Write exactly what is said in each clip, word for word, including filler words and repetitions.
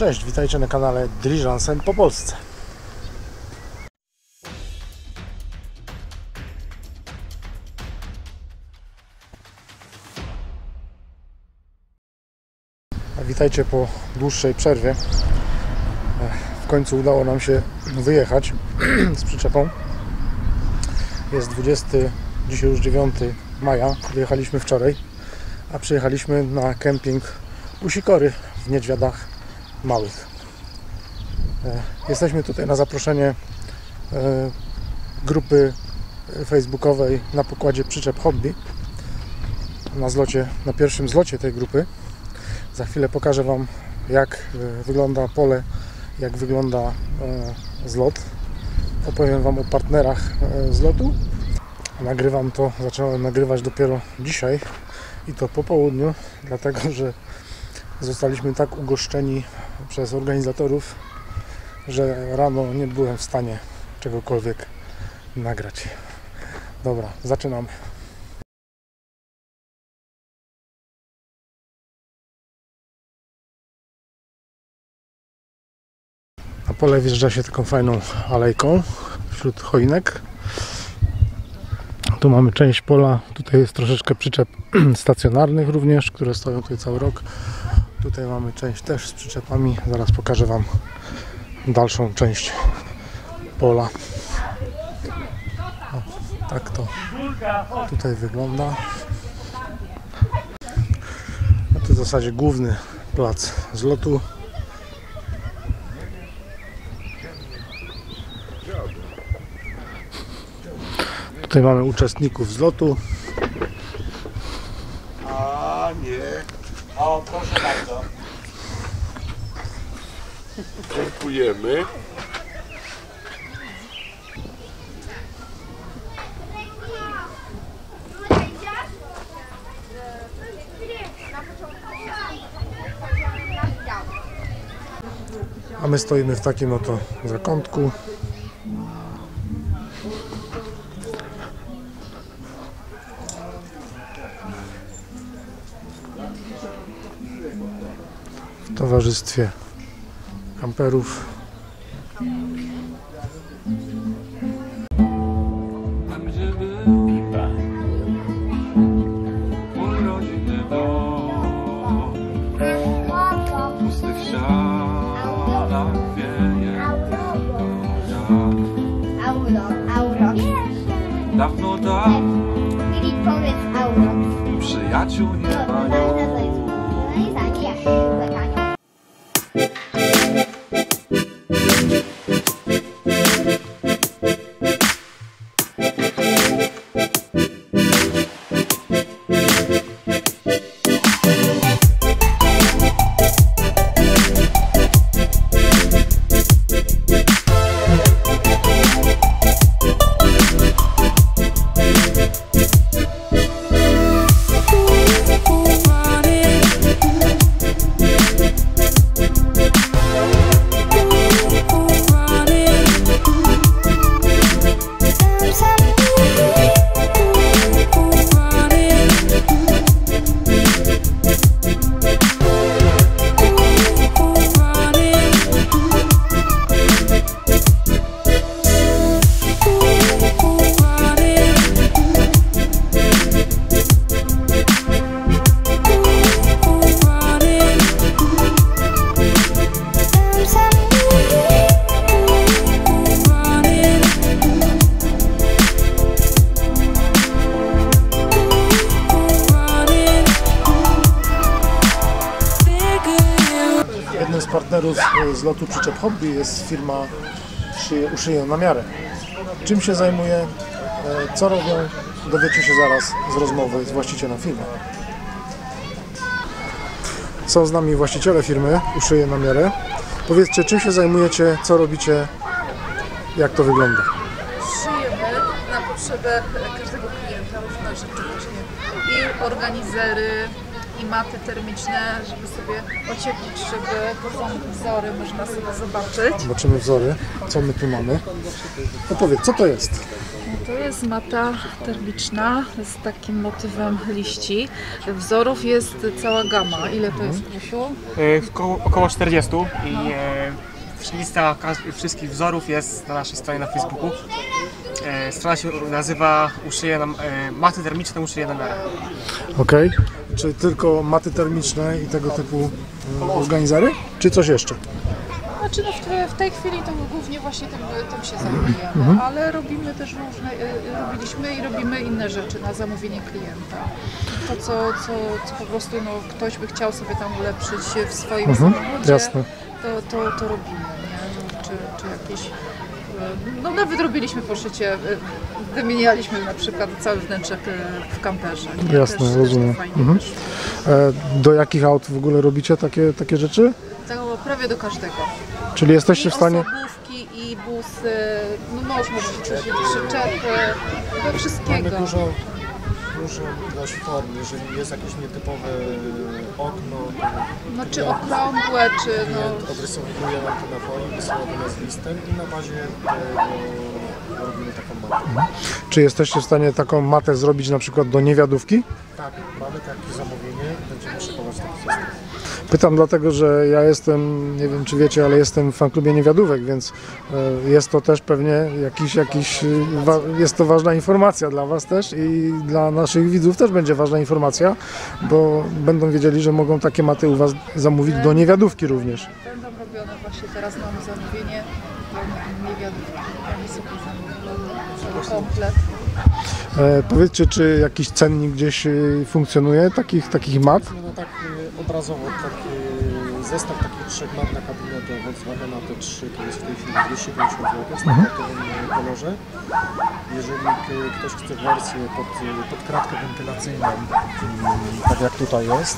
Cześć, witajcie na kanale Dirigencen po Polsce. Witajcie po dłuższej przerwie. W końcu udało nam się wyjechać z przyczepą. Jest dwudziestego, dzisiaj już dziewiątego maja. Wyjechaliśmy wczoraj, a przyjechaliśmy na kemping u Sikory w Niedźwiadach Małych. Jesteśmy tutaj na zaproszenie grupy facebookowej na pokładzie Przyczep Hobby. Na zlocie, na pierwszym zlocie tej grupy. Za chwilę pokażę Wam, jak wygląda pole, jak wygląda zlot. Opowiem Wam o partnerach zlotu. Nagrywam to, zacząłem nagrywać dopiero dzisiaj i to po południu, dlatego że zostaliśmy tak ugoszczeni przez organizatorów, że rano nie byłem w stanie czegokolwiek nagrać. Dobra, zaczynamy. Na pole wjeżdża się taką fajną alejką wśród choinek. Tu mamy część pola, tutaj jest troszeczkę przyczep stacjonarnych również, które stoją tutaj cały rok. Tutaj mamy część też z przyczepami, zaraz pokażę Wam dalszą część pola. O, tak to tutaj wygląda. No to w zasadzie główny plac zlotu. Tutaj mamy uczestników zlotu. A nie. O, proszę bardzo. Dziękujemy. A my stoimy w takim oto zakątku. W towarzystwie kamperów. Dawno dawno przyjaciół nie ma już. Jednym z partnerów z lotu Przyczep Hobby jest firma Uszyję na miarę. Czym się zajmuje, co robią, dowiecie się zaraz z rozmowy z właścicielem firmy. Są z nami właściciele firmy Uszyję na miarę. Powiedzcie, czym się zajmujecie, co robicie, jak to wygląda? Szyjemy na potrzebę każdego klienta różne rzeczy właśnie i organizery, i maty termiczne, żeby sobie ocieplić szyby. To są wzory, można sobie zobaczyć. Zobaczymy wzory, co my tu mamy. Opowiedz, co to jest? To jest mata termiczna z takim motywem liści. Wzorów jest cała gama. Ile to jest, Krzysiu? E, Około, około czterdzieści i e, lista każ- wszystkich wzorów jest na naszej stronie na Facebooku. E, strona się nazywa Uszyje nam, e, Maty termiczne uszyje na miarę. Okej. Czy tylko maty termiczne i tego typu e, organizery? Czy coś jeszcze? Znaczy no w, w tej chwili to głównie właśnie tym, tym się zajmujemy, ale robimy też różne, y, robiliśmy i robimy inne rzeczy na zamówienie klienta. To co, co, co po prostu no, ktoś by chciał sobie tam ulepszyć w swoim Mhm, samochodzie, jasne. to, to, to robimy, nie? No, czy, czy jakieś, y, no nawet robiliśmy poszycie, y, wymienialiśmy na przykład cały wnętrzek y, w kamperze. Nie? Jasne, też, rozumiem. Też to fajnie Mhm. wyszło. E, do jakich aut w ogóle robicie takie, takie rzeczy? To prawie do każdego. Czyli jesteście I w stanie... osobówki, i busy, no można wrzucić przyczepy, do Mamy wszystkiego. dużo, dużą ilość form, jeżeli jest jakieś nietypowe okno, No czy okrągłe, czy no... klient odrysowuje nam to na folii, wysyła do nas listem i na bazie tego robimy taką matę. Czy jesteście w stanie taką matę zrobić na przykład do niewiadówki? Tak, mamy takie zamówienie, będziemy szykować taki zestaw. Pytam dlatego, że ja jestem, nie wiem czy wiecie, ale jestem w fanklubie niewiadówek, więc e, jest to też pewnie jakiś, jakiś, e, wa, jest to ważna informacja dla Was też i dla naszych widzów też będzie ważna informacja, bo będą wiedzieli, że mogą takie maty u Was zamówić do niewiadówki również. Będą robione właśnie, teraz mamy zamówienie, do niewiadówki, oni sobie zamówili cały komplet. E, powiedzcie, czy jakiś cennik gdzieś e, funkcjonuje takich, takich mat? No tak y, obrazowo, taki zestaw takich trzech mat na kabinę do Volkswagena T trzy, to jest w tej chwili dwieście pięćdziesiąt złotych w standardowym kolorze. Jeżeli k- ktoś chce wersję pod, pod kratkę wentylacyjną, mm, tak jak tutaj jest,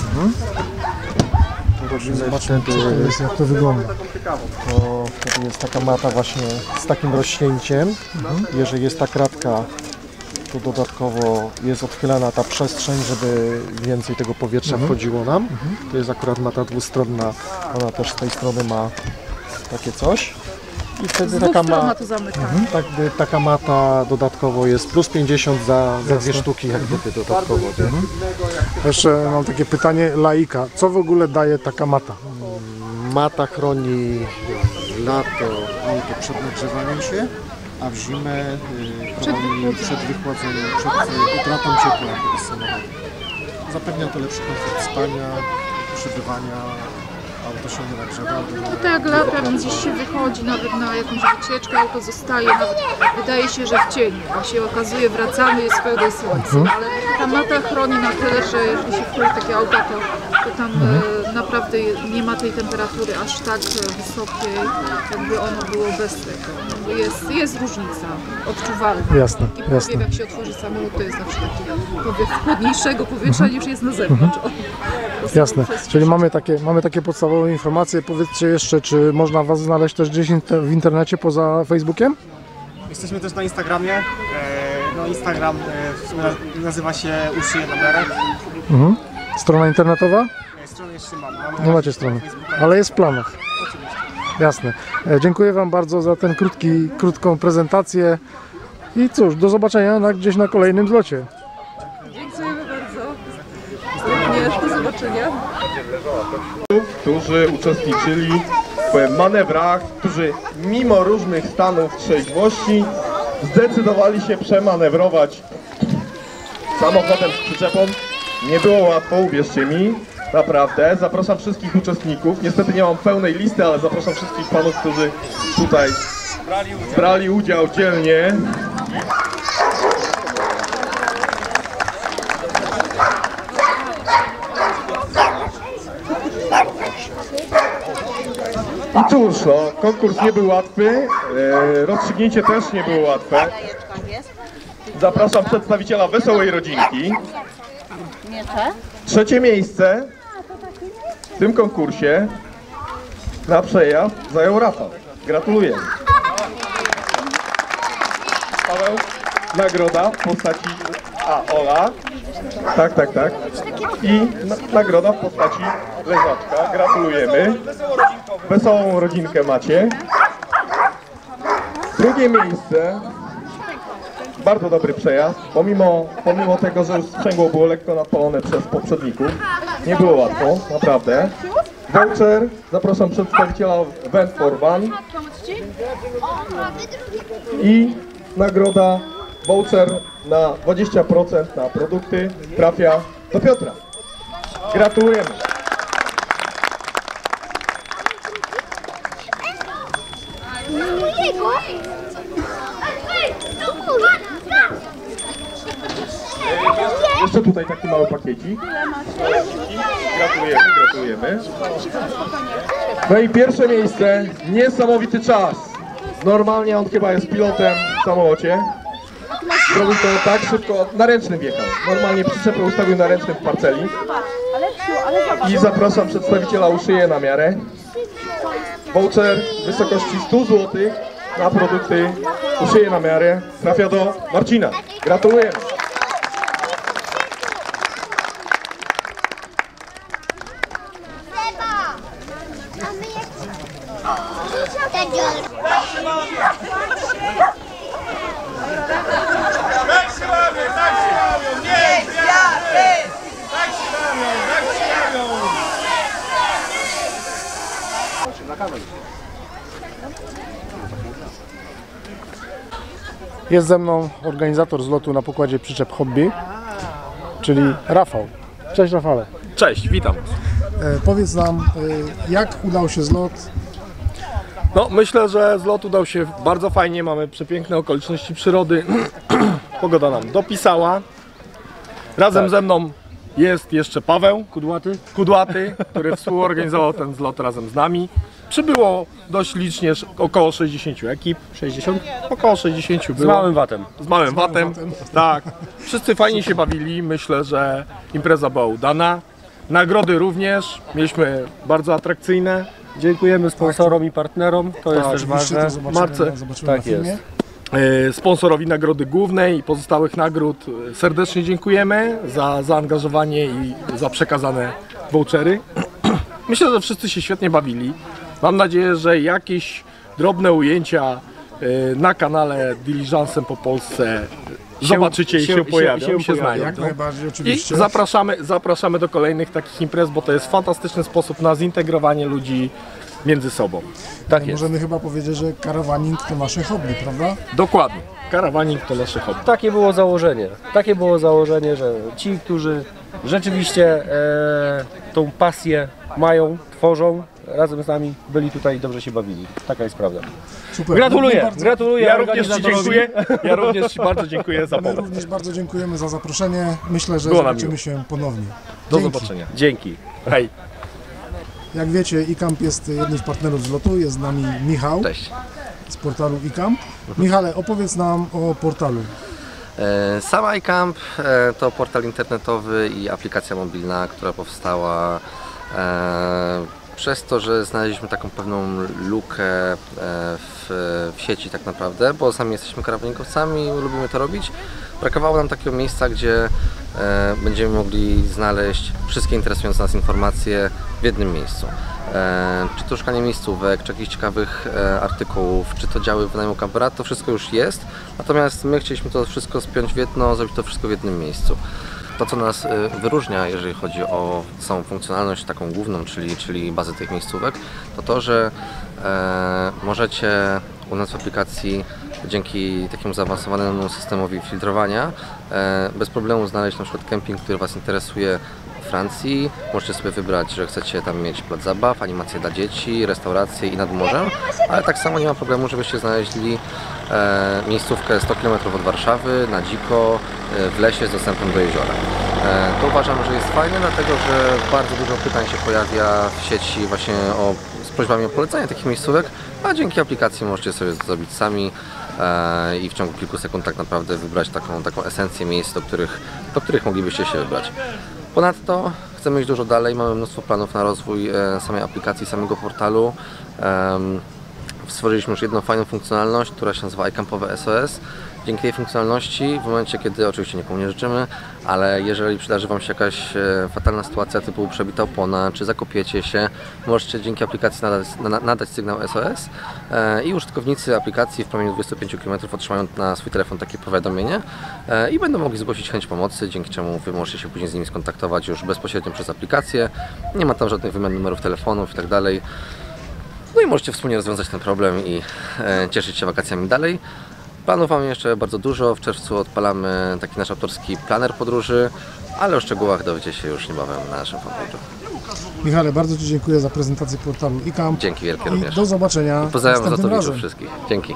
to robimy Zobaczmy, wtedy, co to jest, jak to wygląda. to wtedy jest taka mata właśnie z takim rozcięciem. Jeżeli jest ta kratka, to dodatkowo jest odchylana ta przestrzeń, żeby więcej tego powietrza wchodziło nam. To jest akurat mata dwustronna, ona też z tej strony ma takie coś. I Z wtedy dwóch taka, stron ma, ma to zamykane. tak, gdy taka mata dodatkowo jest plus pięćdziesiąt za, za dwie sztuki, jak gdyby dodatkowo. nie? Jeszcze mam takie pytanie laika. Co w ogóle daje taka mata? Mata chroni lato auto przed nagrzewaniem się, a w zimę y, Przed chroni wychłodzeniem. przed wychłodzeniem, przed y, utratą ciepła z samochodu. Zapewnia to lepszy komfort spania, przebywania, auto się nie nagrzewa. No tak, latem gdzieś się wychodzi nawet na jakąś wycieczkę, auto zostaje, nawet wydaje się, że w cieniu, a się okazuje wracamy, jest pełne słońce, ale ta mata chroni na tyle, że jeżeli się wchodzi w takie auto, to, to tam e, naprawdę nie ma tej temperatury aż tak e, wysokiej, jakby ono było bez tego. No, jest, jest różnica odczuwalna. Jasne, Taki powiew, jasne. jak się otworzy samolot, to jest zawsze taki powiew chłodniejszego powietrza niż jest na zewnątrz. O, to są Jasne, przez- czyli mamy takie, mamy takie podstawowe informacje. Powiedzcie jeszcze, czy można Was znaleźć też gdzieś inter- w internecie poza Facebookiem? Jesteśmy też na Instagramie. E, no Instagram e, w sumie na- nazywa się Uszyje na miarę. Mhm. Strona internetowa? E, Stronę jeszcze mamy. mamy Nie macie strony, Facebooka. ale jest w planach. Jasne. E, Dziękuję Wam bardzo za tę krótki, krótką prezentację i cóż, do zobaczenia na, gdzieś na kolejnym zlocie. Dziękujemy bardzo. Również, do zobaczenia. którzy uczestniczyli w manewrach, którzy mimo różnych stanów trzeźwości zdecydowali się przemanewrować samochodem z przyczepą. Nie było łatwo, uwierzcie mi, naprawdę. Zapraszam wszystkich uczestników. Niestety nie mam pełnej listy, ale zapraszam wszystkich panów, którzy tutaj brali udział dzielnie. I cóż, no, konkurs nie był łatwy, e, rozstrzygnięcie też nie było łatwe. Zapraszam przedstawiciela Wesołej Rodzinki. Trzecie miejsce w tym konkursie na przejazd zajął Rafał. Gratuluję. Paweł, nagroda w postaci A, Ola. Tak, tak, tak. I na, nagroda w postaci leżaczka. Gratulujemy. Wesołą rodzinkę macie. Drugie miejsce bardzo dobry przejazd, pomimo, pomimo tego, że już sprzęgło było lekko nadpalone przez poprzedników. Nie było łatwo, naprawdę. Voucher, zapraszam przedstawiciela Vent for One. I nagroda, voucher na dwadzieścia procent na produkty trafia do Piotra. Gratulujemy. Jeszcze tutaj taki mały pakiecik. Gratulujemy, gratulujemy. No i pierwsze miejsce, niesamowity czas. Normalnie on chyba jest pilotem w samolocie. Zrobił to tak szybko, na ręcznym wjechał. Normalnie przyczepę ustawił na ręcznym w parceli. I zapraszam przedstawiciela Uszyję na miarę. Voucher w wysokości stu złotych na produkty Uszyję na miarę trafia do Marcina. Gratulujemy. Tak się bawią, tak się bawią, nie gwiazdy! Tak się bawią, tak się bawią! Jest ze mną organizator zlotu na pokładzie przyczep Hobby, czyli Rafał. Cześć Rafale. Cześć, witam. E, powiedz nam, e, jak udał się zlot? No, myślę, że zlot udał się bardzo fajnie, mamy przepiękne okoliczności przyrody. Pogoda nam dopisała. Razem ze mną jest jeszcze Paweł Kudłaty, Kudłaty który współorganizował ten zlot razem z nami. Przybyło dość licznie, około sześćdziesięciu ekip. sześćdziesiąt? Około sześćdziesięciu było. Z małym watem. Z małym watem, tak. Wszyscy fajnie się bawili, myślę, że impreza była udana. Nagrody również, mieliśmy bardzo atrakcyjne. Dziękujemy sponsorom i partnerom, to jest też Oczywiście ważne. to zobaczymy, Marce. zobaczymy Tak na filmie. jest. E, Sponsorowi nagrody głównej i pozostałych nagród serdecznie dziękujemy za zaangażowanie i za przekazane vouchery. Myślę, że wszyscy się świetnie bawili. Mam nadzieję, że jakieś drobne ujęcia e, na kanale Diligencem po Polsce zobaczycie i się, się- pojawią, się się, się pojawią. znajdą. Jak no. najbardziej I oczywiście. zapraszamy, zapraszamy do kolejnych takich imprez, bo to jest fantastyczny sposób na zintegrowanie ludzi między sobą. Tak jest. Możemy chyba powiedzieć, że karawaning to nasze hobby, prawda? Dokładnie. Karawaning to nasze hobby. Takie było założenie. Takie było założenie, że ci, którzy rzeczywiście e, tą pasję mają, tworzą, razem z nami byli tutaj i dobrze się bawili. Taka jest prawda. Super. Gratuluję, My bardzo, gratuluję Ja również Ci organizatorowi. dziękuję. Ja również Ci bardzo dziękuję za my pomoc. również bardzo dziękujemy za zaproszenie. Myślę, że Było nam zobaczymy miło. się ponownie. Do Dzięki. zobaczenia. Dzięki. Hej. Jak wiecie, iCamp jest jednym z partnerów zlotu. Jest z nami Michał Cześć. z portalu iCamp. Michale, opowiedz nam o portalu. E, Sam iCamp e, to portal internetowy i aplikacja mobilna, która powstała e, przez to, że znaleźliśmy taką pewną lukę e, w, w sieci tak naprawdę, bo sami jesteśmy karawaningowcami i lubimy to robić. Brakowało nam takiego miejsca, gdzie e, będziemy mogli znaleźć wszystkie interesujące nas informacje w jednym miejscu. E, czy to szukanie miejscówek, czy jakichś ciekawych e, artykułów, czy to działy wynajmu kampera, to wszystko już jest. Natomiast my chcieliśmy to wszystko spiąć w jedno, zrobić to wszystko w jednym miejscu. To, co nas e, wyróżnia, jeżeli chodzi o samą funkcjonalność taką główną, czyli, czyli bazę tych miejscówek, to to, że e, możecie u nas w aplikacji dzięki takiemu zaawansowanemu systemowi filtrowania e, bez problemu znaleźć na przykład kemping, który Was interesuje w Francji. Możecie sobie wybrać, że chcecie tam mieć plac zabaw, animacje dla dzieci, restauracje i nad morzem, ale tak samo nie ma problemu, żebyście znaleźli e, miejscówkę sto kilometrów od Warszawy, na dziko, e, w lesie z dostępem do jeziora. E, to uważam, że jest fajne, dlatego że bardzo dużo pytań się pojawia w sieci właśnie o, z prośbami o polecenie takich miejscówek, a dzięki aplikacji możecie sobie to zrobić sami e, i w ciągu kilku sekund tak naprawdę wybrać taką, taką esencję miejsc, do których, do których moglibyście się wybrać. Ponadto chcemy iść dużo dalej, mamy mnóstwo planów na rozwój e, samej aplikacji, samego portalu. E, stworzyliśmy już jedną fajną funkcjonalność, która się nazywa iCampowe S O S Dzięki tej funkcjonalności, w momencie kiedy oczywiście nikomu nie życzymy, ale jeżeli przydarzy Wam się jakaś e, fatalna sytuacja typu przebita opona, czy zakopiecie się, możecie dzięki aplikacji nadać, na, nadać sygnał S O S e, i użytkownicy aplikacji w promieniu dwudziestu pięciu kilometrów otrzymają na swój telefon takie powiadomienie e, i będą mogli zgłosić chęć pomocy, dzięki czemu Wy możecie się później z nimi skontaktować już bezpośrednio przez aplikację. Nie ma tam żadnych wymian numerów telefonów i tak dalej. No i możecie wspólnie rozwiązać ten problem i e, cieszyć się wakacjami dalej. Planów mamy jeszcze bardzo dużo. W czerwcu odpalamy taki nasz autorski planer podróży, ale o szczegółach dowiecie się już niebawem na naszym fanpage'u. Michale, bardzo Ci dziękuję za prezentację portalu iCamp. Dzięki wielkie I również. do zobaczenia I pozdrawiam następnym zatowiczów razem. wszystkich. Dzięki.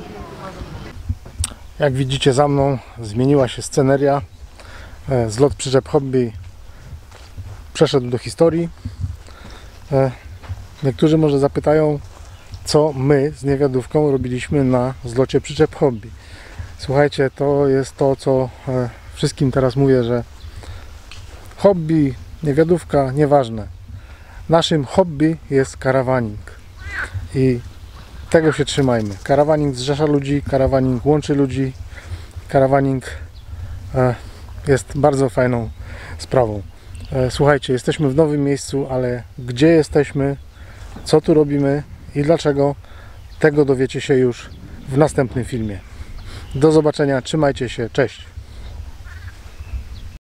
Jak widzicie za mną zmieniła się sceneria. E, Zlot przyczep hobby przeszedł do historii. E, Niektórzy może zapytają, co my z niewiadówką robiliśmy na zlocie przyczep hobby. Słuchajcie, to jest to, co e, wszystkim teraz mówię, że hobby, niewiadówka, nieważne. Naszym hobby jest karawaning i tego się trzymajmy. Karawaning zrzesza ludzi, karawaning łączy ludzi, karawaning e, jest bardzo fajną sprawą. E, słuchajcie, jesteśmy w nowym miejscu, ale gdzie jesteśmy, co tu robimy i dlaczego, tego dowiecie się już w następnym filmie. Do zobaczenia, trzymajcie się, cześć!